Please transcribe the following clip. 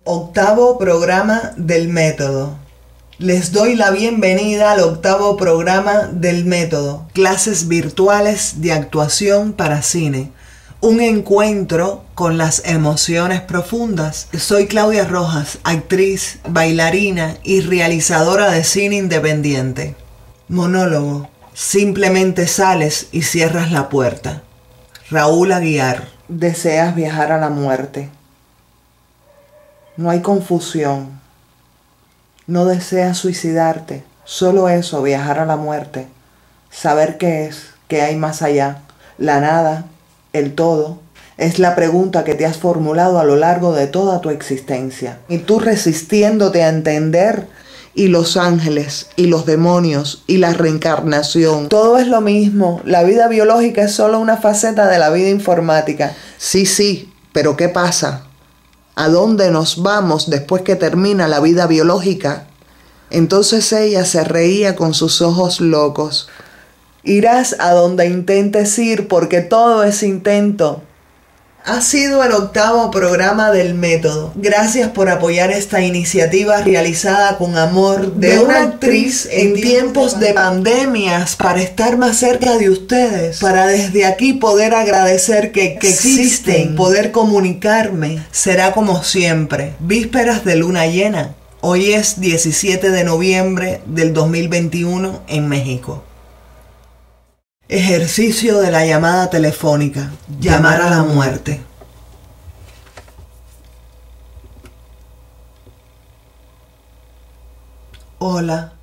Octavo programa del método. Les doy la bienvenida al octavo programa del método, clases virtuales de actuación para cine. Un encuentro con las emociones profundas. Soy Claudia Rojas, actriz, bailarina y realizadora de cine independiente. Monólogo. Simplemente sales y cierras la puerta. Raúl Aguiar. Deseas viajar a la muerte. No hay confusión. No deseas suicidarte. Solo eso, viajar a la muerte. Saber qué es, qué hay más allá. La nada, el todo. Es la pregunta que te has formulado a lo largo de toda tu existencia. Y tú resistiéndote a entender, y los ángeles, y los demonios, y la reencarnación. Todo es lo mismo. La vida biológica es solo una faceta de la vida informática. Sí, pero ¿qué pasa? ¿A dónde nos vamos después que termina la vida biológica? Entonces ella se reía con sus ojos locos. Irás a donde intentes ir porque todo es intento. Ha sido el octavo programa del método. Gracias por apoyar esta iniciativa realizada con amor de una actriz en tiempos de pandemias para estar más cerca de ustedes, para desde aquí poder agradecer que existen, poder comunicarme. Será como siempre, vísperas de luna llena. Hoy es 17 de noviembre del 2021 en México. Ejercicio de la llamada telefónica. Llamar a la muerte. Hola.